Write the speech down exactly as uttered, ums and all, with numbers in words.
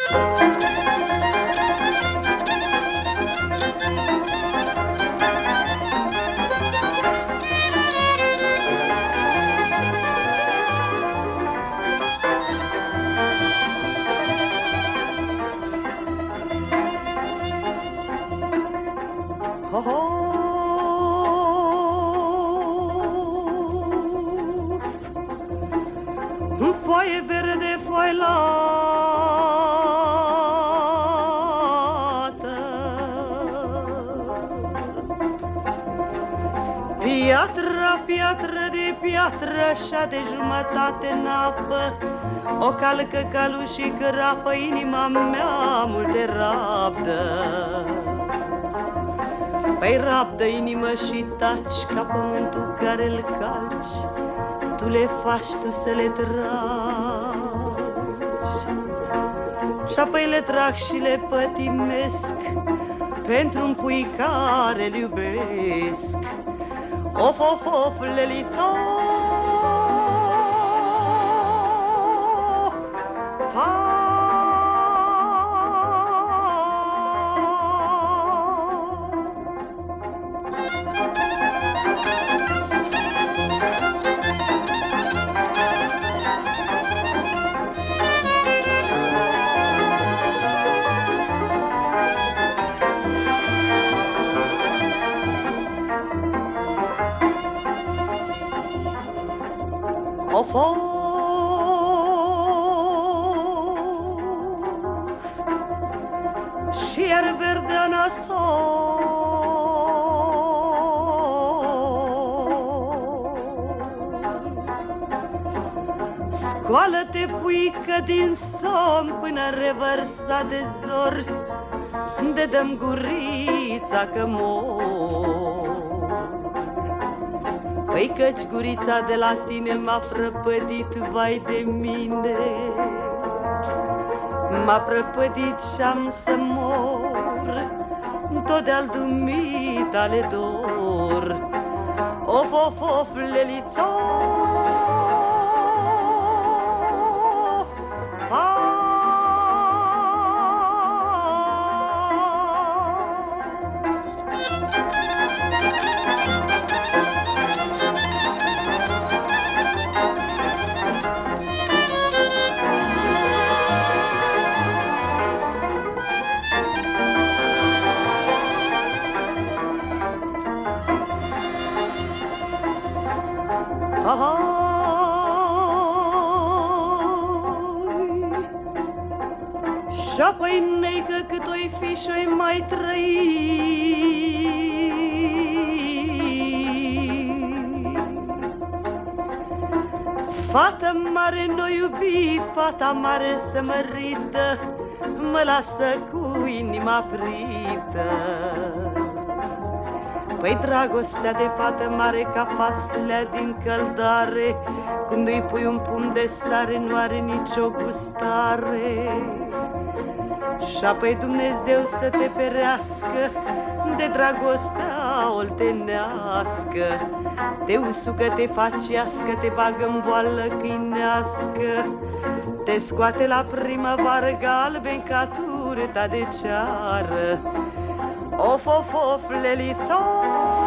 Foaie verde, foaie lată, piatra, piatră de piatră, așa de jumătate în apă, o calcă calul și grapă, inima mea multe rabdă. Păi rabdă inimă și taci ca pământul care-l calci, tu le faci, tu să le tragi. Și apoi le trag și le pătimesc pentru un pui care-l iubesc. Of, of, of, lelițo, of, of, și iar verdea nasol, scoală-te, puică, din somn până revărsa de zori, de dăm gurița că mor. Păi căci gurița de la tine m-a prăpădit, vai de mine, m-a prăpădit și-am să mor, tot de-al dumitale dor. Of, of, of, lelițo, și apoi neică cât o-i fi și-o-i mai trăi, fata mare n-o iubi, fata mare să mă ridă, mă lasă cu inima frită. Păi dragostea de fată mare ca fasulea din căldare, când îi pui un pumn de sare, nu are nicio gustare. Și apoi Dumnezeu să te ferească de dragostea oltenească, te usucă, te facească, te bagă în boală câinească, te scoate la primăvară galben ca turta de ceară. Of, of, of, lelițo,